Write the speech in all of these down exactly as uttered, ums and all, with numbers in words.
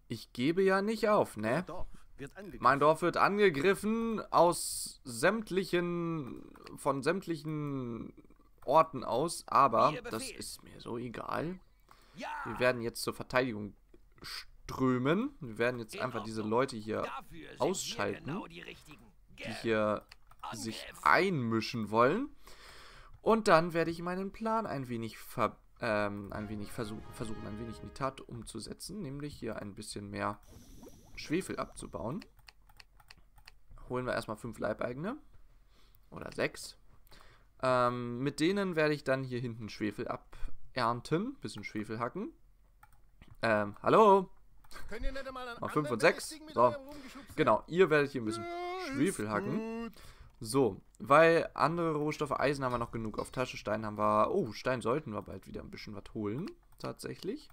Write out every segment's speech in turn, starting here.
ich gebe ja nicht auf, ne? Dorf wird angegriffen. Mein Dorf wird angegriffen aus sämtlichen, von sämtlichen Orten aus, aber das ist mir so egal. Ja. Wir werden jetzt zur Verteidigung strömen. Wir werden jetzt In einfach diese Ordnung. Leute hier Dafür sind ausschalten, wir genau die Richtigen. die Gern. hier sich Angriff. einmischen wollen. Und dann werde ich meinen Plan ein wenig ver ähm, ein wenig versuch versuchen, ein wenig in die Tat umzusetzen, nämlich hier ein bisschen mehr Schwefel abzubauen. Holen wir erstmal fünf Leibeigene. Oder sechs. Ähm, mit denen werde ich dann hier hinten Schwefel abernten. Bisschen Schwefel hacken. Ähm, hallo? Könnt ihr nicht mal einen Mal fünf und anderen sechs. belästigen mit So. eurem Rumgeschubse? Genau, ihr werdet hier ein bisschen Ja, Schwefel ist hacken. gut. So, weil andere Rohstoffe, Eisen haben wir noch genug. Auf Tasche, Stein haben wir... Oh, Stein sollten wir bald wieder ein bisschen was holen. Tatsächlich.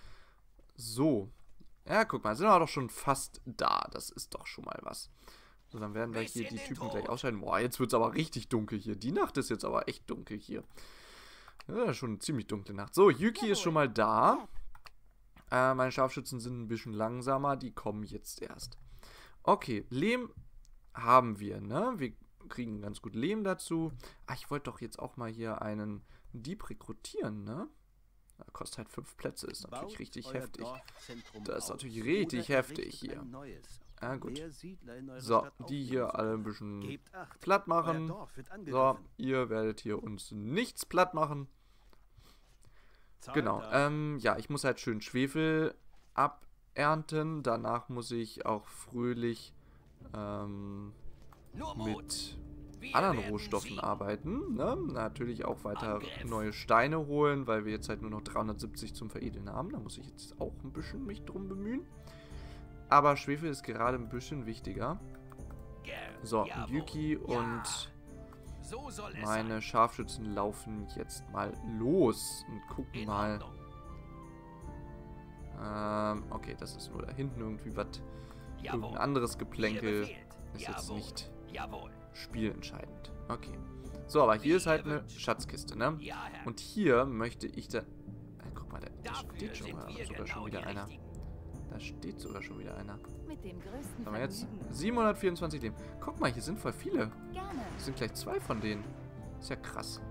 So. Ja, guck mal, sind wir doch schon fast da. Das ist doch schon mal was. So, dann werden wir Bis hier in die den Typen Tod. gleich ausschalten. Boah, jetzt wird es aber richtig dunkel hier. Die Nacht ist jetzt aber echt dunkel hier. Ja, schon eine ziemlich dunkle Nacht. So, Yuki ist schon mal da. Äh, meine Scharfschützen sind ein bisschen langsamer. Die kommen jetzt erst. Okay, Lehm haben wir, ne? Wir kriegen ganz gut Lehm dazu. Ah, ich wollte doch jetzt auch mal hier einen Dieb rekrutieren, ne? Das kostet halt fünf Plätze. Ist natürlich Baut richtig euer heftig. Dorfzentrum Das ist aus natürlich richtig oder heftig errichtet hier. ein neues. Ja, gut. Wer Siedler in eure So, Stadt die aufnehmen hier soll, alle ein bisschen gebt Acht. platt Euer machen. Dorf wird So, angegriffen. ihr werdet hier uns nichts platt machen. Zahlt Genau, da. ähm, ja, ich muss halt schön Schwefel abernten. Danach muss ich auch fröhlich ähm, Nur Mut. mit Wir anderen werden Rohstoffen siegen. arbeiten. Ne? Natürlich auch weiter Angriff. neue Steine holen, weil wir jetzt halt nur noch dreihundertsiebzig zum Veredeln haben. Da muss ich jetzt auch ein bisschen mich drum bemühen. Aber Schwefel ist gerade ein bisschen wichtiger. Gern. So, und Jawohl. Yuki Ja. und So soll es meine sein. Scharfschützen laufen jetzt mal los und gucken In mal. Ordnung. Ähm, okay, das ist nur da hinten irgendwie was. Jawohl. Irgendein anderes Geplänkel. Ihr befehlt. Ist jetzt Jawohl. nicht Jawohl. spielentscheidend. Okay. So, aber hier Wie ist halt ihr eine wünscht. Ja, ne? Ja, Herr. Und hier möchte ich dann... Äh, guck mal, da, da Dafür steht schon sind mal, wir sogar genau schon wieder die einer. Richtigen. Da steht sogar schon wieder einer. Mit dem größten Haben wir jetzt Vergnügen. siebenhundertvierundzwanzig Leben. Guck mal, hier sind voll viele. Gerne. Es sind gleich zwei von denen. Ist ja krass.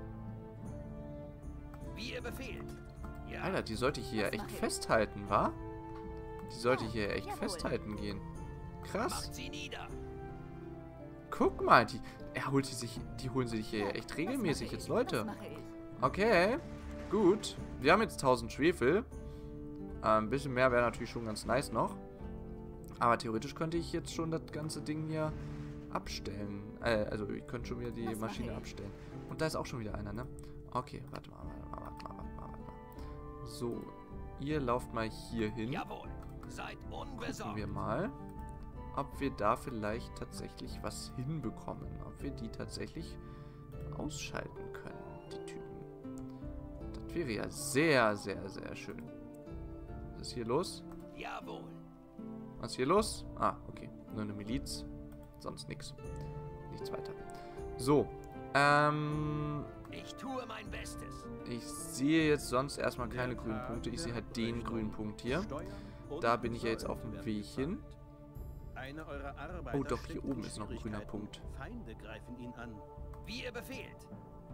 Wie ihr befehlt. Ja. Alter, die sollte ich hier Was echt mache ich? festhalten, wa? Die sollte Ja, ich hier echt jawohl. festhalten gehen. Krass. Macht sie nieder. Guck mal, die, er holt die sich, die holen sich hier Ja, echt das regelmäßig mache jetzt ich, Leute. das mache ich. Okay, gut. Wir haben jetzt tausend Schwefel. Äh, ein bisschen mehr wäre natürlich schon ganz nice noch. Aber theoretisch könnte ich jetzt schon das ganze Ding hier abstellen. Äh, also ich könnte schon wieder die Das mache Maschine ich. abstellen. Und da ist auch schon wieder einer, ne? Okay, warte mal, warte mal, warte mal, warte mal, warte mal. So, ihr lauft mal hier hin. Jawohl. Seid Gucken unbesorgt. wir mal, ob wir da vielleicht tatsächlich was hinbekommen. Ob wir die tatsächlich ausschalten können, die Typen. Das wäre ja sehr, sehr, sehr schön. Was ist hier los? Jawohl. Was ist hier los? Ah, okay. Nur eine Miliz. Sonst nichts. Nichts weiter. So. Ähm, Ich tue mein Bestes. ich sehe jetzt sonst erstmal keine Der grünen Tag Punkte. Ich der sehe halt den Abrechnung. grünen Punkt hier. Steuern und Da bin ich ja jetzt Säulen auf dem werden Weg hin. gesammelt. Einer eurer Arbeiter Oh, doch, hier steckt oben in ist noch ein grüner Schwierigkeiten. Punkt. Feinde greifen ihn an. Wie ihr befehlt.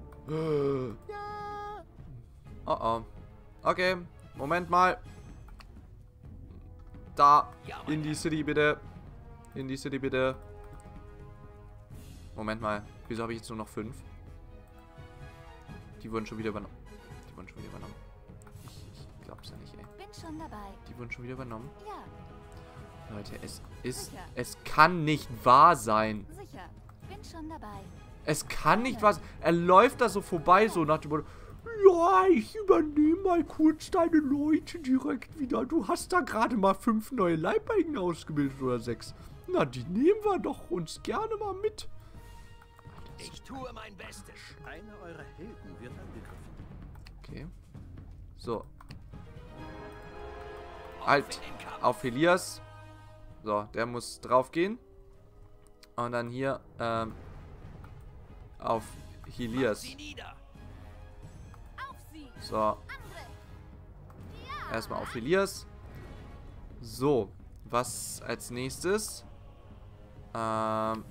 Oh oh. Okay, Moment mal. Da. Ja, mein In die Herr. City bitte. In die City bitte. Moment mal. Wieso habe ich jetzt nur noch fünf? Die wurden schon wieder übernommen. Die wurden schon wieder übernommen. Ich, ich glaub's ja nicht, ey. Bin schon dabei. Die wurden schon wieder übernommen. Ja, Leute, es ist... Sicher. Es kann nicht wahr sein. sicher. Bin schon dabei. Es kann nicht wahr sein. Er läuft da so vorbei, so nach dem Motto... Ja, ich übernehme mal kurz deine Leute direkt wieder. Du hast da gerade mal fünf neue Leibeigene ausgebildet oder sechs. Na, die nehmen wir doch uns gerne mal mit. Ich tue mein Bestes. Einer eurer Helden wird angegriffen. Okay. So, Auf halt. in den Kampf. Auf Elias. So, der muss draufgehen. Und dann hier, ähm, auf Macht Elias. sie nieder. Auf sie. So, Angriff. erstmal auf Elias. So, was als nächstes? Ähm.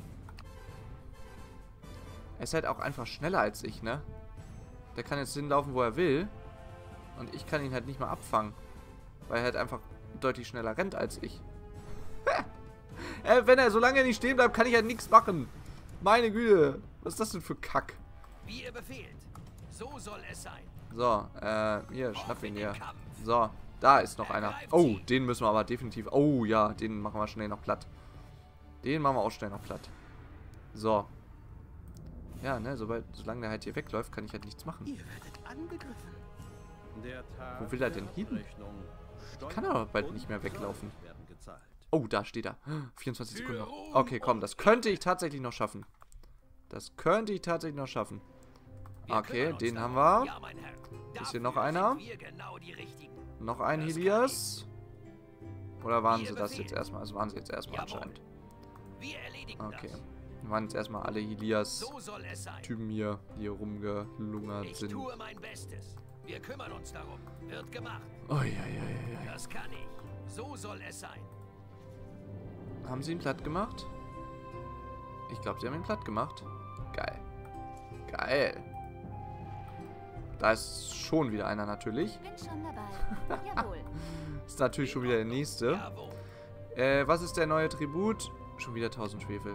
Er ist halt auch einfach schneller als ich, ne? Der kann jetzt hinlaufen, wo er will. Und ich kann ihn halt nicht mal abfangen. Weil er halt einfach deutlich schneller rennt als ich. äh, wenn er so lange nicht stehen bleibt, kann ich halt nichts machen. Meine Güte. Was ist das denn für Kack? Wie ihr befehlt. So soll es sein. So, äh, hier, schnapp ihn hier. So, da ist noch einer. Oh, den müssen wir aber definitiv... Oh, ja, den machen wir schnell noch platt. Den machen wir auch schnell noch platt. So. Ja, ne, sobald, solange der halt hier wegläuft, kann ich halt nichts machen. Ihr werdet angegriffen. Der Tag Wo will er denn der hin? Abrechnung. Ich kann aber bald Und nicht mehr weglaufen. Steuern werden gezahlt. Oh, da steht er. vierundzwanzig Sekunden noch. Okay, komm, das könnte ich tatsächlich noch schaffen. Das könnte ich tatsächlich noch schaffen. Okay, den haben wir. Ja, mein Herr. Ist hier noch Dafür einer? sind wir genau die Richtigen. Noch ein Das kann Helias. Oder waren Wie sie ihr das befehlt. jetzt erstmal? Das waren sie jetzt erstmal Jawohl. anscheinend. Wir erledigen Okay. das. Wir waren jetzt erstmal alle Helias-Typen So soll es sein. hier, die hier rumgelungert Ich sind. tue mein Bestes. Wir kümmern uns darum. Wird gemacht. Oh, ja, ja, ja, ja. Das kann ich. So soll es sein. Haben sie ihn platt gemacht? Ich glaube, sie haben ihn platt gemacht. Geil. Geil. Da ist schon wieder einer natürlich. Bin schon dabei. Jawohl. Ist natürlich schon wieder der nächste. Jawohl. Äh, was ist der neue Tribut? Schon wieder tausend Schwefel.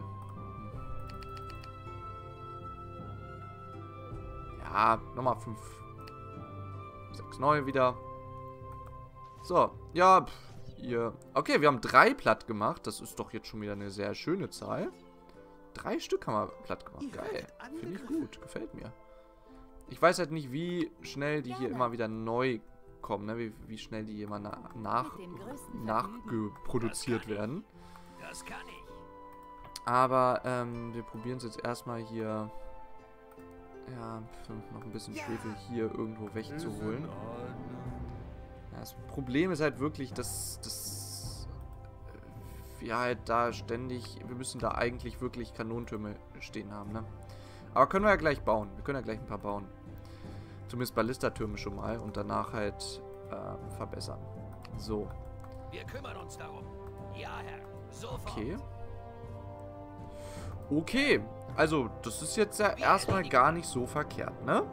Ja, nochmal fünf. sechs neue wieder. So, ja, pff, ihr. Okay, wir haben drei platt gemacht. Das ist doch jetzt schon wieder eine sehr schöne Zahl. Drei Stück haben wir platt gemacht. Geil. Finde ich gut. Gefällt mir. Ich weiß halt nicht, wie schnell die hier immer wieder neu kommen, ne? Wie, wie schnell die immer na nach, Mit dem größten nachgeproduziert werden. Das kann ich. Aber ähm, wir probieren es jetzt erstmal hier, ja, noch ein bisschen Schwefel hier irgendwo wegzuholen. Ja, das Problem ist halt wirklich, dass, dass wir halt da ständig, wir müssen da eigentlich wirklich Kanonentürme stehen haben, ne? Aber können wir ja gleich bauen. Wir können ja gleich ein paar bauen. Zumindest Ballistatürme schon mal und danach halt äh, verbessern. So. Wir kümmern uns darum. Ja, Herr. Sofort. Okay. Okay. Also, das ist jetzt ja erstmal gar nicht so verkehrt, ne?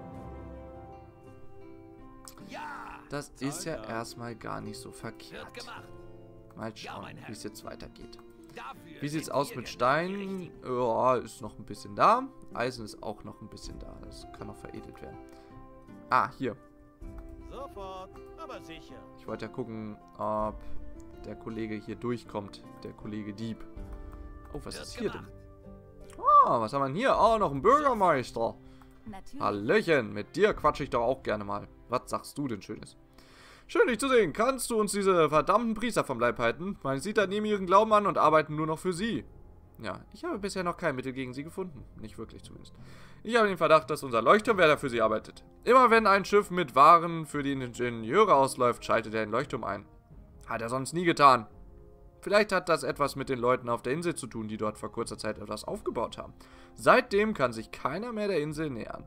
Ja. Das ist ja Zahl da. erstmal gar nicht so Wird verkehrt. gemacht. Mal schauen, wie es jetzt weitergeht. Dafür Wie sieht's sind aus wir mit genau die Stein? Richtigen. Ja, ist noch ein bisschen da. Eisen ist auch noch ein bisschen da. Das kann noch veredelt werden. Ah, hier. Sofort, aber sicher. Ich wollte ja gucken, ob der Kollege hier durchkommt. Der Kollege Dieb. Oh, was Wird ist hier gemacht. denn? Ah, was haben wir denn hier? Oh, noch ein Bürgermeister. Natürlich. Hallöchen, mit dir quatsche ich doch auch gerne mal. Was sagst du denn Schönes? Schön, dich zu sehen. Kannst du uns diese verdammten Priester vom Leib halten? Man sieht da neben ihren Glauben an und arbeiten nur noch für sie. Ja, ich habe bisher noch kein Mittel gegen sie gefunden. Nicht wirklich zumindest. Ich habe den Verdacht, dass unser Leuchtturmwärter für sie arbeitet. Immer wenn ein Schiff mit Waren für die Ingenieure ausläuft, schaltet er den Leuchtturm ein. Hat er sonst nie getan. Vielleicht hat das etwas mit den Leuten auf der Insel zu tun, die dort vor kurzer Zeit etwas aufgebaut haben. Seitdem kann sich keiner mehr der Insel nähern.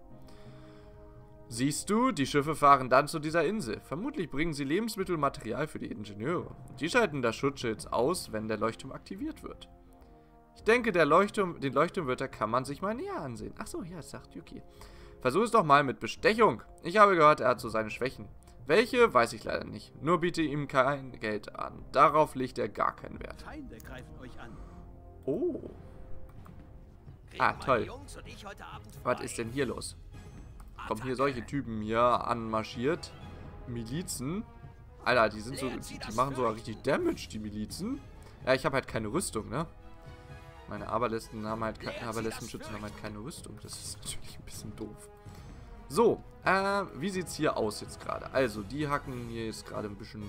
Siehst du, die Schiffe fahren dann zu dieser Insel. Vermutlich bringen sie Lebensmittel und Material für die Ingenieure. Die schalten das Schutzschild aus, wenn der Leuchtturm aktiviert wird. Ich denke, der Leuchtturm, den Leuchtturmwärter kann man sich mal näher ansehen. Achso, ja, sagt Yuki. Versuch es doch mal mit Bestechung. Ich habe gehört, er hat so seine Schwächen. Welche, weiß ich leider nicht. Nur biete ihm kein Geld an. Darauf legt er gar keinen Wert. Feinde greifen euch an. Oh, Kriegen Ah, meine toll. Jungs und ich heute Abend was frei. ist denn hier los? Kommen hier Attacke. solche Typen hier anmarschiert? Milizen? Alter, die sind so, die, die machen sogar richtig Damage, die Milizen. Ja, ich habe halt keine Rüstung, ne? Meine Aberlisten haben halt keine, Aberlistenschützen haben halt keine Rüstung. Das ist natürlich ein bisschen doof. So, äh, wie sieht's hier aus jetzt gerade? Also, die hacken hier jetzt gerade ein bisschen...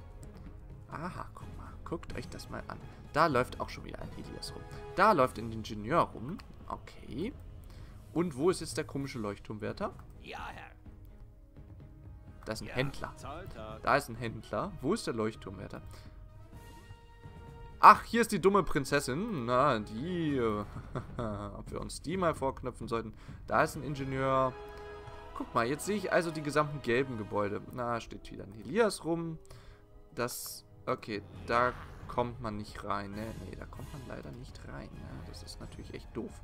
Aha, guck mal. Guckt euch das mal an. Da läuft auch schon wieder ein Helios rum. Da läuft ein Ingenieur rum. Okay. Und wo ist jetzt der komische Leuchtturmwärter? Ja, Herr. Da ist ein Ja. Händler. Zahltag. Da ist ein Händler. Wo ist der Leuchtturmwärter? Ach, hier ist die dumme Prinzessin. Na, die... Äh, ob wir uns die mal vorknöpfen sollten. Da ist ein Ingenieur. Guck mal, jetzt sehe ich also die gesamten gelben Gebäude. Na, steht wieder ein Helios rum. Das Okay, da kommt man nicht rein, ne? Nee, da kommt man leider nicht rein. Ja, das ist natürlich echt doof.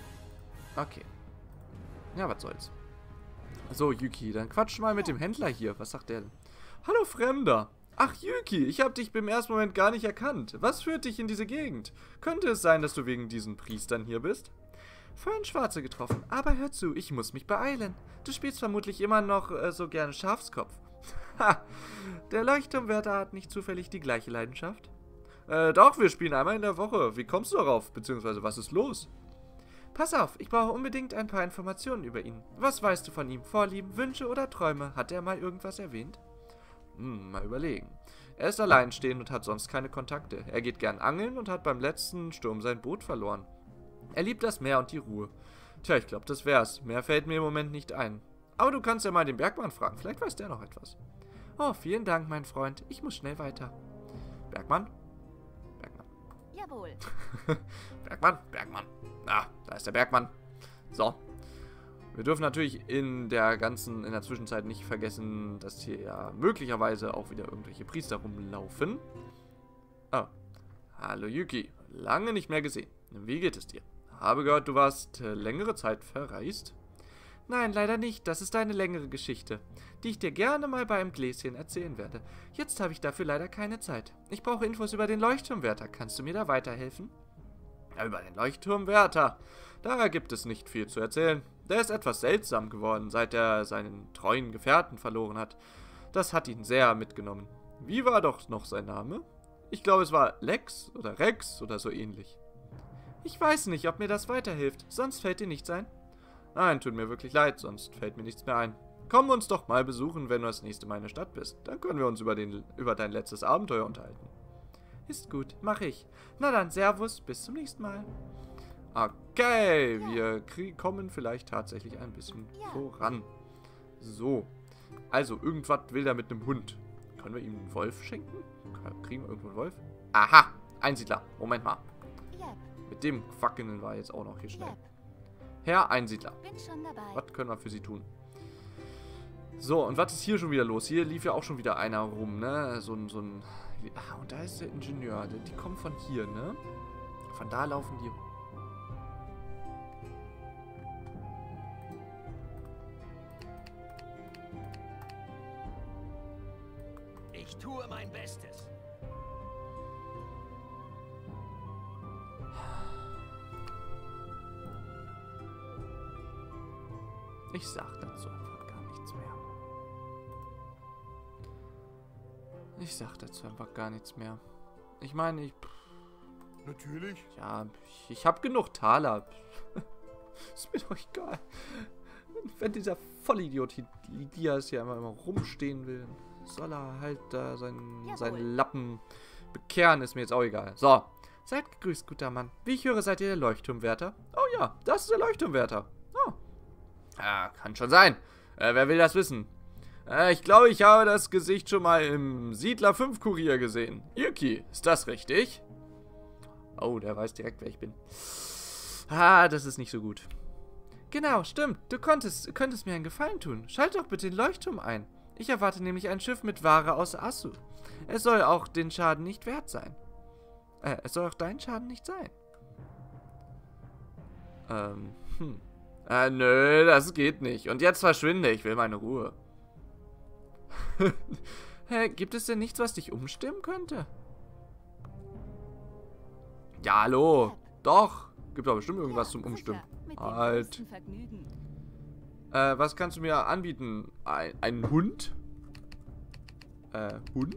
Okay. Ja, was soll's. So, Yuki, dann quatsch mal mit dem Händler hier. Was sagt der denn? Hallo, Fremder. Ach, Yuki, ich habe dich beim ersten Moment gar nicht erkannt. Was führt dich in diese Gegend? Könnte es sein, dass du wegen diesen Priestern hier bist? Vorhin Schwarze getroffen, aber hör zu, ich muss mich beeilen. Du spielst vermutlich immer noch äh, so gerne Schafskopf. Ha, der Leuchtturmwärter hat nicht zufällig die gleiche Leidenschaft? Äh, doch, wir spielen einmal in der Woche. Wie kommst du darauf? Beziehungsweise, was ist los? Pass auf, ich brauche unbedingt ein paar Informationen über ihn. Was weißt du von ihm? Vorlieben, Wünsche oder Träume? Hat er mal irgendwas erwähnt? Hm, mal überlegen. Er ist alleinstehend und hat sonst keine Kontakte. Er geht gern angeln und hat beim letzten Sturm sein Boot verloren. Er liebt das Meer und die Ruhe. Tja, ich glaube, das wär's. Mehr fällt mir im Moment nicht ein. Aber du kannst ja mal den Bergmann fragen. Vielleicht weiß der noch etwas. Oh, vielen Dank, mein Freund. Ich muss schnell weiter. Bergmann? Bergmann. Jawohl. Bergmann? Bergmann. Ah, da ist der Bergmann. So. Wir dürfen natürlich in der ganzen, in der Zwischenzeit nicht vergessen, dass hier ja möglicherweise auch wieder irgendwelche Priester rumlaufen. Oh. Hallo Yuki. Lange nicht mehr gesehen. Wie geht es dir? Habe gehört, du warst äh, längere Zeit verreist? Nein, leider nicht. Das ist eine längere Geschichte, die ich dir gerne mal bei einem Gläschen erzählen werde. Jetzt habe ich dafür leider keine Zeit. Ich brauche Infos über den Leuchtturmwärter. Kannst du mir da weiterhelfen? Ja, über den Leuchtturmwärter. Da gibt es nicht viel zu erzählen. Der ist etwas seltsam geworden, seit er seinen treuen Gefährten verloren hat. Das hat ihn sehr mitgenommen. Wie war doch noch sein Name? Ich glaube, es war Lex oder Rex oder so ähnlich. Ich weiß nicht, ob mir das weiterhilft. Sonst fällt dir nichts ein? Nein, tut mir wirklich leid, sonst fällt mir nichts mehr ein. Komm uns doch mal besuchen, wenn du das nächste Mal in der Stadt bist. Dann können wir uns über, den, über dein letztes Abenteuer unterhalten. Ist gut, mach ich. Na dann, Servus, bis zum nächsten Mal. Okay, wir krieg, kommen vielleicht tatsächlich ein bisschen voran. So, also irgendwas will er mit einem Hund. Können wir ihm einen Wolf schenken? Kriegen wir irgendwo einen Wolf? Aha, Einsiedler. Moment mal. Mit dem Quackeln war jetzt auch noch hier schnell. Herr Einsiedler. Bin schon dabei. Was können wir für Sie tun? So, und was ist hier schon wieder los? Hier lief ja auch schon wieder einer rum, ne? So ein, so ein... Ah, und da ist der Ingenieur. Die, die kommen von hier, ne? Von da laufen die... Ich tue mein Bestes. Ich sag dazu einfach gar nichts mehr. Ich sag dazu einfach gar nichts mehr. Ich meine, ich... Natürlich. Ja, ich, ich habe genug Taler. Ist mir doch egal. Wenn dieser Vollidiot Lidias hier immer, immer rumstehen will, soll er halt da seinen, seinen Lappen bekehren, ist mir jetzt auch egal. So, seid gegrüßt, guter Mann. Wie ich höre, seid ihr der Leuchtturmwärter? Oh ja, das ist der Leuchtturmwärter. Oh. Ja, kann schon sein. Äh, wer will das wissen? Äh, ich glaube, ich habe das Gesicht schon mal im Siedler fünf Kurier gesehen. Yuki, ist das richtig? Oh, der weiß direkt, wer ich bin. Ah, das ist nicht so gut. Genau, stimmt. Du konntest, könntest mir einen Gefallen tun. Schalt doch bitte den Leuchtturm ein. Ich erwarte nämlich ein Schiff mit Ware aus Asu. Es soll auch den Schaden nicht wert sein. Äh, es soll auch dein Schaden nicht sein. Ähm, hm. Äh, nö, das geht nicht. Und jetzt verschwinde, ich will meine Ruhe. Hä, gibt es denn nichts, was dich umstimmen könnte? Ja, hallo. Doch. Gibt doch bestimmt irgendwas Ja, zum Umstimmen. sicher. Mit dem Halt. größten Vergnügen. Äh, was kannst du mir anbieten? Ein, einen Hund? Äh, Hund?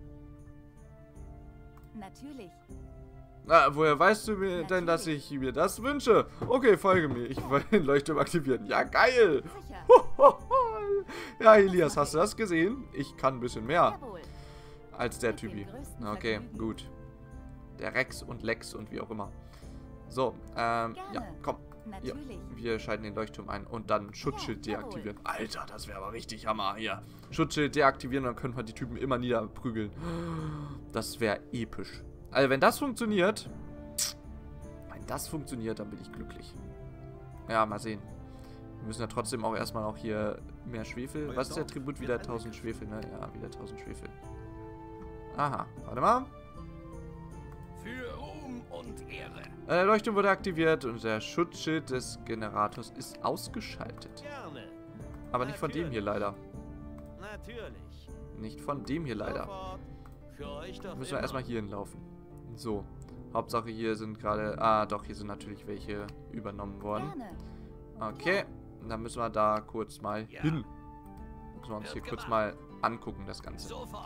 Natürlich. Na, woher weißt du mir denn, dass ich mir das wünsche? Okay, folge mir. Ich will den Leuchtturm aktivieren. Ja, geil. Sicher. Ja, Elias, hast du das gesehen? Ich kann ein bisschen mehr Jawohl. als der Mit dem Typi. größten Okay, Vergnügen. gut. Der Rex und Lex und wie auch immer. So, ähm, ja, Gerne. komm. Ja, Natürlich. wir schalten den Leuchtturm ein und dann Schutzschild Ja, jawohl. deaktivieren. Alter, das wäre aber richtig Hammer hier. Schutzschild deaktivieren, dann können wir die Typen immer niederprügeln. Das wäre episch. Also wenn das funktioniert, wenn das funktioniert, dann bin ich glücklich. Ja, mal sehen. Wir müssen ja trotzdem auch erstmal auch hier mehr Schwefel. Was ist der Tribut? Wieder tausend Schwefel, ne? Ja, wieder tausend Schwefel. Aha, warte mal. Für Ruhm und Ehre. Äh, Leuchtturm wurde aktiviert und der Schutzschild des Generators ist ausgeschaltet. Gerne. Aber nicht von dem hier leider. Natürlich. Nicht von dem hier leider. Sofort. Für euch doch Müssen wir immer. erstmal hier hinlaufen. So. Hauptsache hier sind gerade... Ah, doch, hier sind natürlich welche übernommen worden. Gerne. Okay. Dann müssen wir da kurz mal Ja. hin. Müssen wir uns hier kurz mal angucken, das Ganze. Sofort.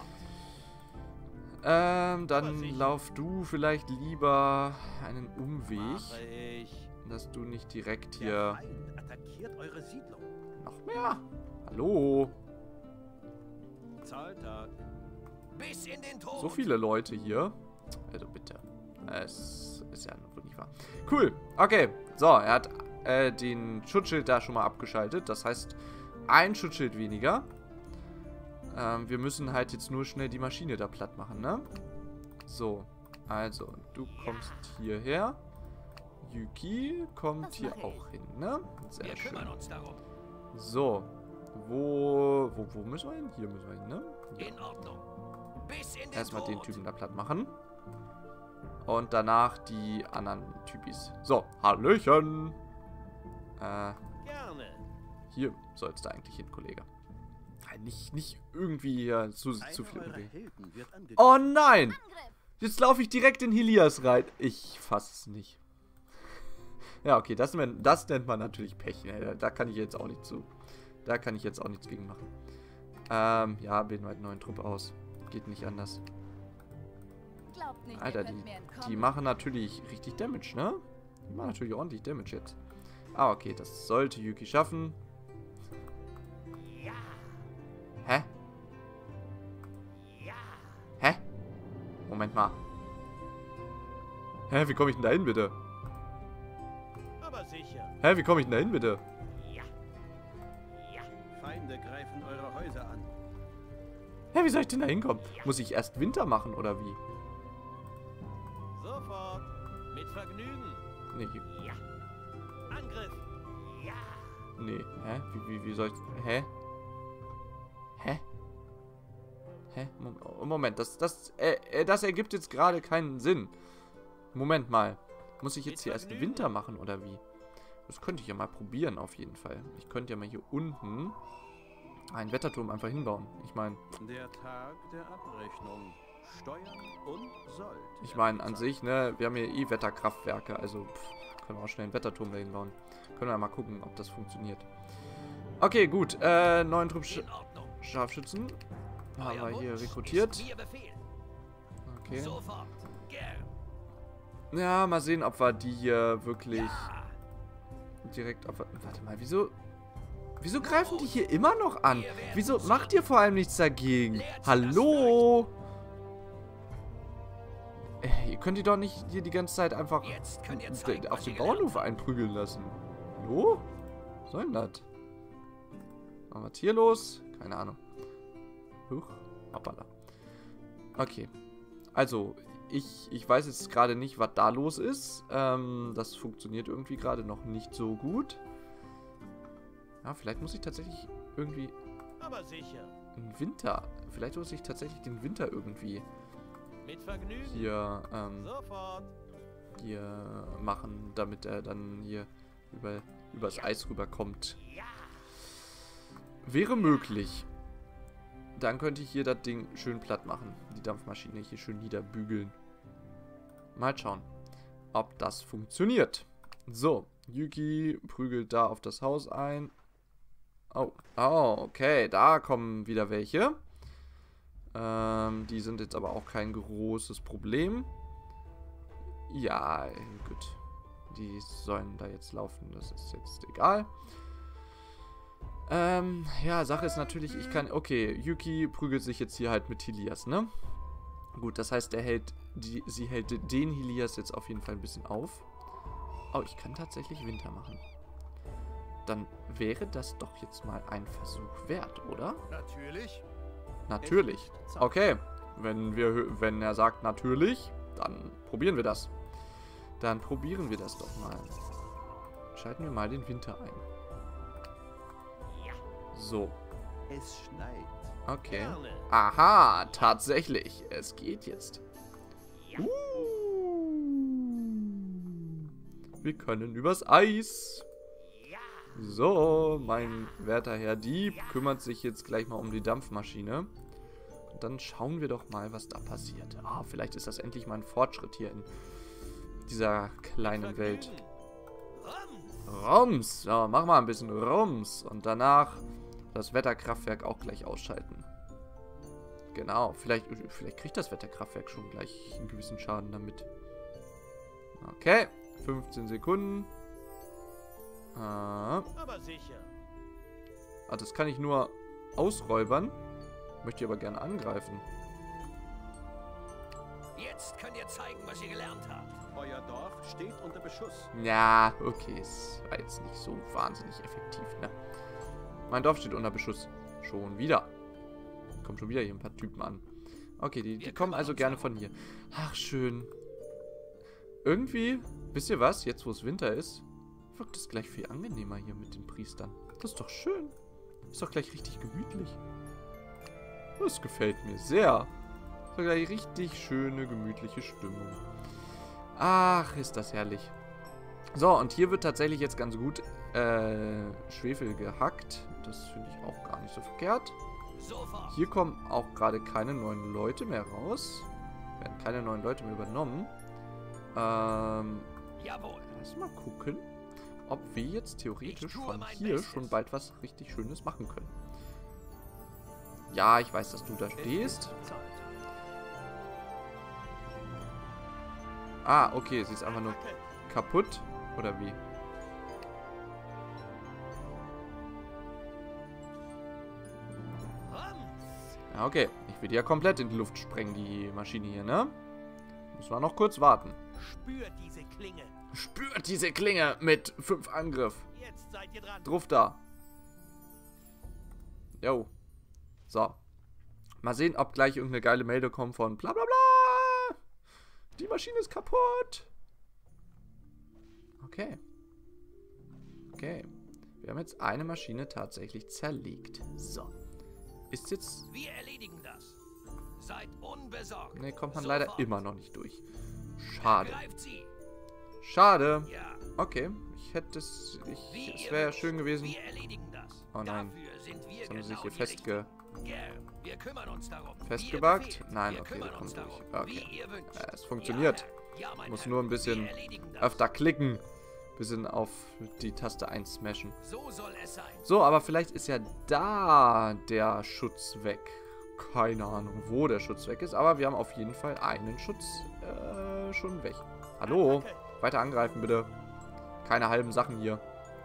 Ähm, Aber dann sicher. lauf du vielleicht lieber einen Umweg, Mache ich. dass du nicht direkt Der hier... Feind attackiert eure Siedlung. Noch mehr? Hallo? Zahltag. Bis in den Tod. So viele Leute hier. Also bitte. Es ist ja wohl nicht wahr. Cool. Okay. So, er hat äh, den Schutzschild da schon mal abgeschaltet. Das heißt, ein Schutzschild weniger. Ähm, wir müssen halt jetzt nur schnell die Maschine da platt machen, ne? So. Also, du kommst hierher. Yuki kommt Das hier mache ich. auch hin, ne? Wir Sehr schön. kümmern uns darum. So. Wo, wo, wo müssen wir hin? Hier müssen wir hin, ne? Ja. In Ordnung. Bis in den Erstmal Tod. den Typen da platt machen. Und danach die anderen Typis. So, Hallöchen. Äh, Gerne. hier sollst du eigentlich hin, Kollege. Nein, Nicht, nicht irgendwie hier zu, Einer zu viel. eurer Irgendwie. Helden wird angegriffen. Oh nein! Angriff. Jetzt laufe ich direkt in Helias rein. Ich fass es nicht. Ja, okay, das, nennt- das nennt man natürlich Pech. Ne? Da, da kann ich jetzt auch nicht zu. Da kann ich jetzt auch nichts gegen machen. Ähm, ja, wählen wir einen neuen Trupp aus. Geht nicht anders. Glaubt nicht, Alter, ihr die, könnt mir entkommen. die machen natürlich richtig Damage, ne? Die machen natürlich ordentlich Damage jetzt. Ah, okay, das sollte Yuki schaffen. Ja. Hä? Ja. Hä? Moment mal. Hä, wie komme ich denn da hin, bitte? Aber sicher. Hä, wie komme ich denn da hin, bitte? Ja. Ja. Feinde greifen eure Häuser an. Hä, wie soll ich denn da hinkommen? Muss ich erst Winter machen, oder wie? Sofort. Mit Vergnügen. Nee, Ja. Angriff. Ja. nee. Hä? Wie, wie, wie soll ich... Hä? Hä? Hä? Mom- Moment, das, das, äh, äh, das ergibt jetzt gerade keinen Sinn. Moment mal. Muss ich jetzt hier erst Winter machen, oder wie? Das könnte ich ja mal probieren, auf jeden Fall. Ich könnte ja mal hier unten einen Wetterturm einfach hinbauen. Ich meine, Der Tag der Abrechnung. Steuern und Sold. ich meine an sich, ne, wir haben hier eh Wetterkraftwerke, also pff, können wir auch schnell einen Wetterturm da hinbauen. Können wir mal gucken, ob das funktioniert. Okay, gut. Äh, neuen Trupp Sch In Ordnung. Scharfschützen. Haben Euer wir hier Wunsch rekrutiert. ist mir Befehl. Okay. Sofort. Gern. Ja, mal sehen, ob wir die hier wirklich Ja. direkt auf... Warte mal, wieso... Wieso greifen die hier immer noch an? Wieso macht ihr vor allem nichts dagegen? Hallo? Äh, ihr könnt die doch nicht hier die ganze Zeit einfach Jetzt könnt ihr d- zeigen, auf was den ihr Bauernhof gelernt habt. einprügeln lassen. Hallo? Was soll denn das? Was ist hier los? Keine Ahnung. Huch. Hoppala. Okay. Also, ich, ich weiß jetzt gerade nicht, was da los ist. Ähm, das funktioniert irgendwie gerade noch nicht so gut. Ja, vielleicht muss ich tatsächlich irgendwie Aber sicher. im Winter, vielleicht muss ich tatsächlich den Winter irgendwie Mit Vergnügen. hier, ähm, Sofort. hier machen, damit er dann hier über, übers Eis rüberkommt. Ja. Wäre möglich. Dann könnte ich hier das Ding schön platt machen. Die Dampfmaschine hier schön niederbügeln. Mal schauen, ob das funktioniert. So, Yuki prügelt da auf das Haus ein. Oh, oh, okay, da kommen wieder welche. Ähm, die sind jetzt aber auch kein großes Problem. Ja, gut. Die sollen da jetzt laufen, das ist jetzt egal. Ähm, ja, Sache ist natürlich, ich kann... Okay, Yuki prügelt sich jetzt hier halt mit Helias, ne? Gut, das heißt, er hält... Die, sie hält den Helias jetzt auf jeden Fall ein bisschen auf. Oh, ich kann tatsächlich Winter machen. Dann wäre das doch jetzt mal ein Versuch wert, oder? Natürlich. Natürlich. Okay, wenn, wir, hö- wenn er sagt natürlich, dann probieren wir das. Dann probieren wir das doch mal. Schalten wir mal den Winter ein. Ja. So. Es schneit. Okay. Aha, tatsächlich. Es geht jetzt. Uh. Wir können übers Eis. So, mein werter Herr Dieb kümmert sich jetzt gleich mal um die Dampfmaschine. Und dann schauen wir doch mal, was da passiert. Ah, vielleicht ist das endlich mal ein Fortschritt hier in dieser kleinen Welt. Rums. So, mach mal ein bisschen Rums. Und danach das Wetterkraftwerk auch gleich ausschalten. Genau, vielleicht, vielleicht kriegt das Wetterkraftwerk schon gleich einen gewissen Schaden damit. Okay, fünfzehn Sekunden. Ah. Aber sicher. Ah, das kann ich nur ausräubern. Möchte ich aber gerne angreifen. Jetzt könnt ihr zeigen, was ihr gelernt habt. Euer Dorf steht unter Beschuss. Ja, okay, es war jetzt nicht so wahnsinnig effektiv, ne? Mein Dorf steht unter Beschuss. Schon wieder. Kommen schon wieder hier ein paar Typen an. Okay, die, die kommen also gerne von hier. Ach, schön. Irgendwie, wisst ihr was? Jetzt, wo es Winter ist, wirkt es gleich viel angenehmer hier mit den Priestern. Das ist doch schön. Ist doch gleich richtig gemütlich. Das gefällt mir sehr. Ist doch gleich richtig schöne, gemütliche Stimmung. Ach, ist das herrlich. So, und hier wird tatsächlich jetzt ganz gut äh, Schwefel gehackt. Das finde ich auch gar nicht so verkehrt. Sofort. Hier kommen auch gerade keine neuen Leute mehr raus. Werden keine neuen Leute mehr übernommen. Ähm, Jawohl. lass mal gucken, ob wir jetzt theoretisch von hier schon bald was richtig Schönes machen können. Ja, ich weiß, dass du da stehst. Ah, okay, sie ist einfach nur kaputt. Oder wie? Ja, okay. Ich will die ja komplett in die Luft sprengen, die Maschine hier, ne? Müssen wir noch kurz warten. Spürt diese Klinge. Spürt diese Klinge mit fünf Angriff. Jetzt seid ihr dran. Drauf da. Jo. So. Mal sehen, ob gleich irgendeine geile Meldung kommt von bla bla bla. Die Maschine ist kaputt. Okay. Okay. Wir haben jetzt eine Maschine tatsächlich zerlegt. So. Ist jetzt... Wir erledigen das. Seid unbesorgt. Ne, kommt man Sofort. leider immer noch nicht durch. Schade. Greift sie. Schade. Ja. Okay. Ich hätte es... Wie Ich, es ihr wäre ja wünscht. schön gewesen. Wir erledigen das. Oh nein. Dafür sind wir Jetzt haben sie sich genau hier die festge... Richtigen. Gern. Wir kümmern uns darum. Festgebackt? Wie ihr befehlt. Nein, Wir okay, kümmern der uns kommt durch. darum. Okay. Wie ihr wünscht. Ja, es funktioniert. Ja, Herr. Ja, mein Muss Herr. nur ein bisschen Wir erledigen das. öfter klicken. Bisschen auf die Taste eins smashen. So soll es sein. So, aber vielleicht ist ja da der Schutz weg. Keine Ahnung, wo der Schutz weg ist. Aber wir haben auf jeden Fall einen Schutz äh, schon weg. Hallo? Attacke. Weiter angreifen, bitte. Keine halben Sachen hier.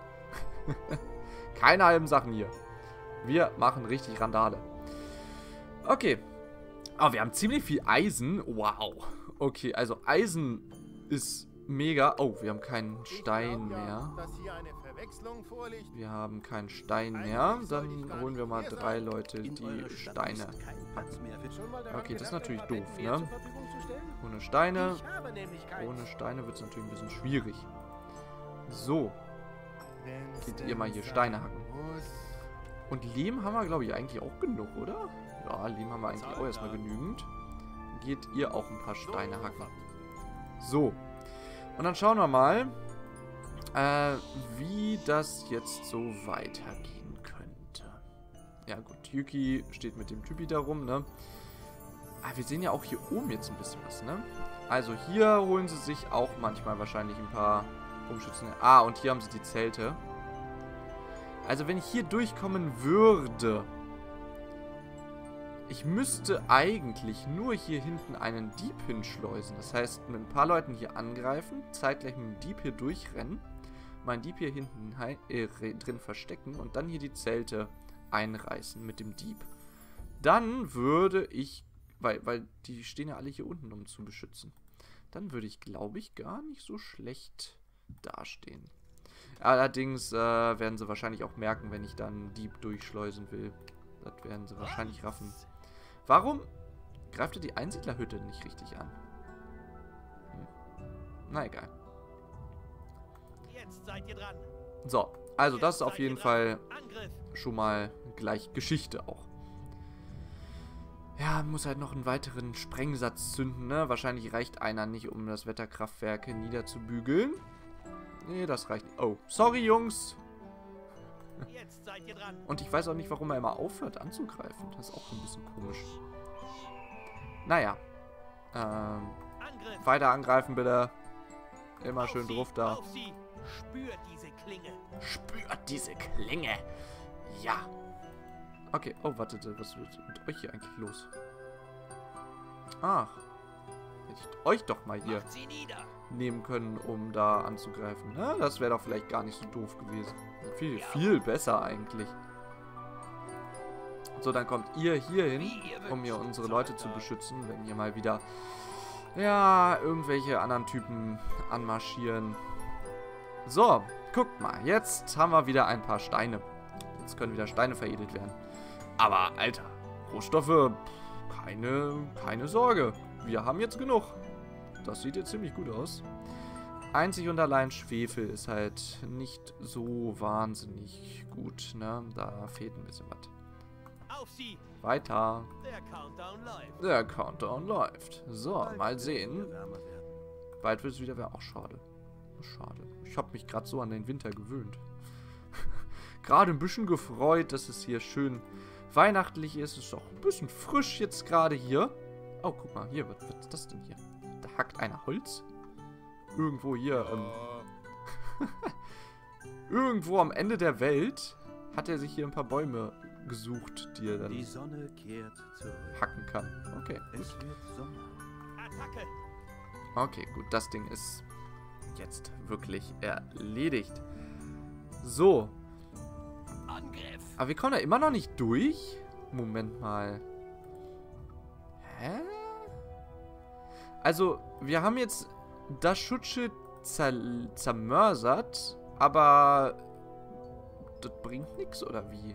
Keine halben Sachen hier. Wir machen richtig Randale. Okay. Aber wir haben ziemlich viel Eisen. Wow. Okay, also Eisen ist mega. Oh, wir haben keinen Stein mehr. Dass hier eine Verwechslung vorliegt. Wir haben keinen Stein mehr. Dann holen wir mal drei Leute, die Steine. Okay, das ist natürlich doof, ne? Ohne Steine. Ohne Steine wird es natürlich ein bisschen schwierig. So. Geht ihr mal hier Steine hacken. Und Lehm haben wir, glaube ich, eigentlich auch genug, oder? Ja, Lehm haben wir eigentlich auch erstmal genügend. Geht ihr auch ein paar Steine hacken. So. Und dann schauen wir mal, äh, wie das jetzt so weitergehen könnte. Ja gut, Yuki steht mit dem Typi da rum, ne? Ah, wir sehen ja auch hier oben jetzt ein bisschen was, ne? Also hier holen sie sich auch manchmal wahrscheinlich ein paar Umschützen. Ah, und hier haben sie die Zelte. Also wenn ich hier durchkommen würde... Ich müsste eigentlich nur hier hinten einen Dieb hinschleusen. Das heißt, mit ein paar Leuten hier angreifen, zeitgleich mit dem Dieb hier durchrennen, meinen Dieb hier hinten äh, drin verstecken und dann hier die Zelte einreißen mit dem Dieb. Dann würde ich, weil, weil die stehen ja alle hier unten, um zu beschützen, dann würde ich, glaube ich, gar nicht so schlecht dastehen. Allerdings äh, werden sie wahrscheinlich auch merken, wenn ich dann Dieb durchschleusen will. Das werden sie wahrscheinlich raffen. Warum greift er die Einsiedlerhütte nicht richtig an? Hm. Na egal. Jetzt seid ihr dran. So, also das ist Jetzt auf seid jeden ihr Fall dran. Angriff. schon mal gleich Geschichte auch. Ja, muss halt noch einen weiteren Sprengsatz zünden, ne? Wahrscheinlich reicht einer nicht, um das Wetterkraftwerk niederzubügeln. Nee, das reicht nicht. Oh, sorry, Jungs. Jetzt seid ihr dran. Und ich weiß auch nicht, warum er immer aufhört anzugreifen. Das ist auch ein bisschen komisch. Naja. Ähm, Angriff. weiter angreifen, bitte. Immer Auf schön sie, drauf da. Auf sie. Spürt diese Klinge. Spürt diese Klinge. Ja. Okay. Oh, wartet. Was ist mit euch hier eigentlich los? Ach. Hätte ich euch doch mal hier Macht sie nieder. nehmen können, um da anzugreifen. Ja, das wäre doch vielleicht gar nicht so doof gewesen. Viel, Ja. viel besser eigentlich. So, dann kommt ihr hier hin, Wie ihr um hier wünscht, unsere Leute zu Soldat. beschützen, wenn hier mal wieder, ja, irgendwelche anderen Typen anmarschieren. So, guckt mal, jetzt haben wir wieder ein paar Steine. Jetzt können wieder Steine veredelt werden. Aber, Alter, Rohstoffe, pff, keine, keine Sorge. Wir haben jetzt genug. Das sieht jetzt ziemlich gut aus. Einzig und allein Schwefel ist halt nicht so wahnsinnig gut, ne? Da fehlt ein bisschen was. Auf sie. Weiter. Der Countdown läuft. Der Countdown läuft. So, Bald mal wird's sehen. wieder wärmer werden. Bald wird es wieder wärmer. Auch schade. Schade. Ich habe mich gerade so an den Winter gewöhnt. Gerade ein bisschen gefreut, dass es hier schön weihnachtlich ist. Es ist auch ein bisschen frisch jetzt gerade hier. Oh, guck mal, hier, was, was ist das denn hier? Da hackt einer Holz. Irgendwo hier. Ähm, irgendwo am Ende der Welt hat er sich hier ein paar Bäume gesucht, die er dann Die Sonne kehrt zurück. hacken kann. Okay, Es gut. wird Sommer. Attacke. Okay, gut, das Ding ist jetzt wirklich erledigt. So, Angriff. aber wir kommen da immer noch nicht durch. Moment mal. Hä? Also, wir haben jetzt das Schutzschild zer zermörsert, aber das bringt nichts, oder wie?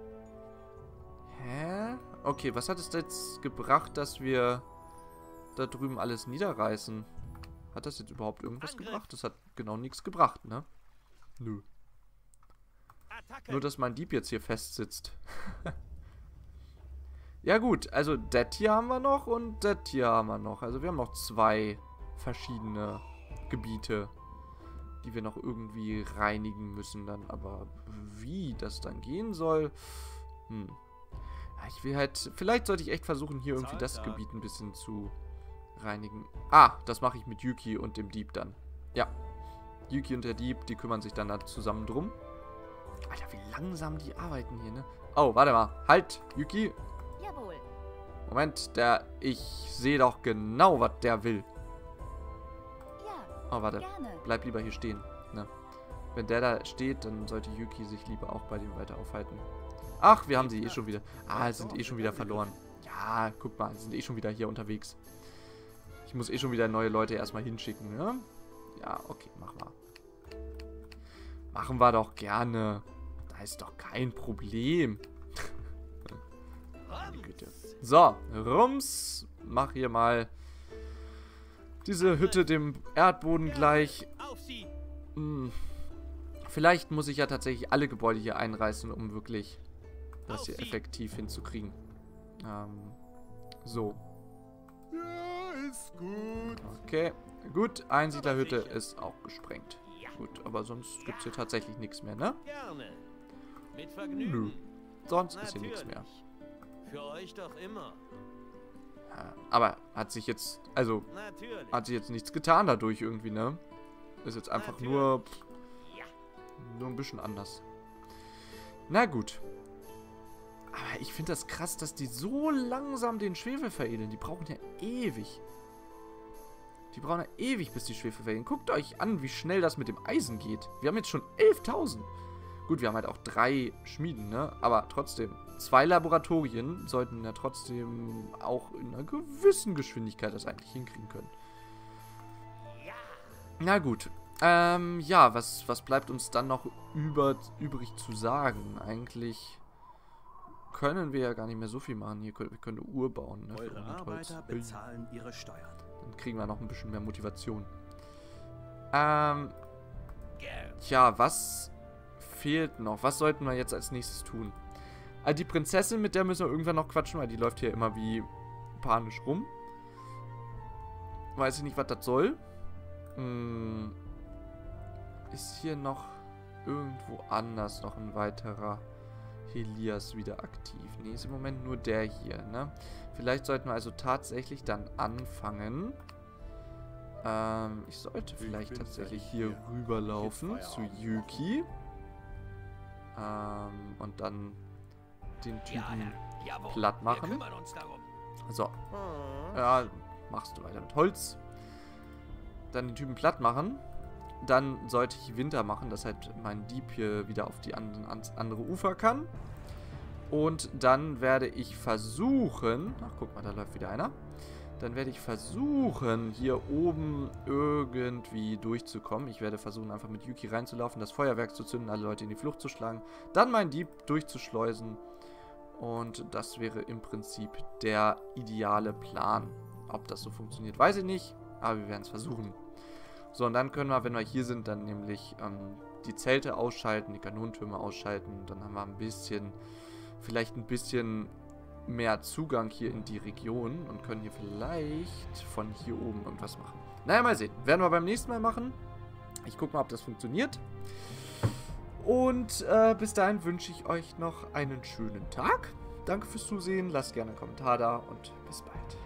Hä? Okay, was hat es jetzt gebracht, dass wir da drüben alles niederreißen? Hat das jetzt überhaupt irgendwas Angriff. gebracht? Das hat genau nichts gebracht, ne? Nö. Attacke. Nur, dass mein Dieb jetzt hier festsitzt. Ja gut, also das hier haben wir noch und das hier haben wir noch. Also wir haben noch zwei verschiedene Gebiete, die wir noch irgendwie reinigen müssen dann. Aber wie das dann gehen soll, hm. Ja, ich will halt, vielleicht sollte ich echt versuchen, hier irgendwie das Soldat. Gebiet ein bisschen zu reinigen. Ah, das mache ich mit Yuki und dem Dieb dann. Ja, Yuki und der Dieb, die kümmern sich dann da zusammen drum. Alter, wie langsam die arbeiten hier, ne? Oh, warte mal. Halt, Yuki. Jawohl. Moment, der... Ich sehe doch genau, was der will. Ja, Oh, warte. gerne. Bleib lieber hier stehen, ne? Wenn der da steht, dann sollte Yuki sich lieber auch bei dem weiter aufhalten. Ach, wir haben sie eh schon wieder... Ah, sie sind eh schon wieder verloren. Ja, guck mal, sie sind eh schon wieder hier unterwegs. Ich muss eh schon wieder neue Leute erstmal hinschicken, ne? Ja, okay, machen wir. Machen wir doch gerne. Da ist doch kein Problem. Meine Güte. So, Rums. Mach hier mal diese Hütte dem Erdboden gleich. Auf sie. Hm. Vielleicht muss ich ja tatsächlich alle Gebäude hier einreißen, um wirklich das hier effektiv hinzukriegen. Ähm, so. Ja, ist gut. Okay. Gut, Einsiedlerhütte ist auch gesprengt. Gut, aber sonst gibt es hier tatsächlich nichts mehr, ne? Gerne. Mit Nö. Vergnügen. Sonst ist hier nichts mehr. Natürlich. Für euch doch immer. Ja, aber hat sich jetzt, also, Natürlich. hat sich jetzt nichts getan dadurch irgendwie, ne? Ist jetzt einfach nur, pff, Ja. nur ein bisschen anders. Na gut. Aber ich finde das krass, dass die so langsam den Schwefel veredeln. Die brauchen ja ewig. Die brauchen ja ewig, bis die Schwefel veredeln. Guckt euch an, wie schnell das mit dem Eisen geht. Wir haben jetzt schon elftausend. Gut, wir haben halt auch drei Schmieden, ne? Aber trotzdem, zwei Laboratorien sollten ja trotzdem auch in einer gewissen Geschwindigkeit das eigentlich hinkriegen können. Ja. Na gut. Ähm, ja, was, was bleibt uns dann noch über, übrig zu sagen? Eigentlich können wir ja gar nicht mehr so viel machen. Hier können wir können eine Uhr bauen, ne? für Eure hundert Holz. Arbeiter Ui. bezahlen ihre Steuern. Dann kriegen wir noch ein bisschen mehr Motivation. Ähm, Gern. tja, was fehlt noch? Was sollten wir jetzt als nächstes tun? Also die Prinzessin, mit der müssen wir irgendwann noch quatschen, weil die läuft hier immer wie panisch rum. Weiß ich nicht, was das soll. Hm. Ist hier noch irgendwo anders noch ein weiterer Helias wieder aktiv? Nee, ist im Moment nur der hier, ne? Vielleicht sollten wir also tatsächlich dann anfangen. Ähm, ich sollte vielleicht tatsächlich hier rüberlaufen zu Yuki. Ähm, und dann den Ja, Typen Herr. Jawohl. platt Wir machen. kümmern uns darum. So. Ja, machst du weiter mit Holz. Dann den Typen platt machen. Dann sollte ich Winter machen, dass halt mein Dieb hier wieder auf die anderen, ans andere Ufer kann. Und dann werde ich versuchen... Ach, guck mal, da läuft wieder einer. Dann werde ich versuchen, hier oben irgendwie durchzukommen. Ich werde versuchen, einfach mit Yuki reinzulaufen, das Feuerwerk zu zünden, alle Leute in die Flucht zu schlagen. Dann meinen Dieb durchzuschleusen. Und das wäre im Prinzip der ideale Plan. Ob das so funktioniert, weiß ich nicht. Aber wir werden es versuchen. So, und dann können wir, wenn wir hier sind, dann nämlich ähm, die Zelte ausschalten, die Kanonentürme ausschalten. Dann haben wir ein bisschen, vielleicht ein bisschen mehr Zugang hier in die Region und können hier vielleicht von hier oben irgendwas machen. Naja, mal sehen. Werden wir beim nächsten Mal machen. Ich gucke mal, ob das funktioniert. Und äh, bis dahin wünsche ich euch noch einen schönen Tag. Danke fürs Zusehen. Lasst gerne einen Kommentar da und bis bald.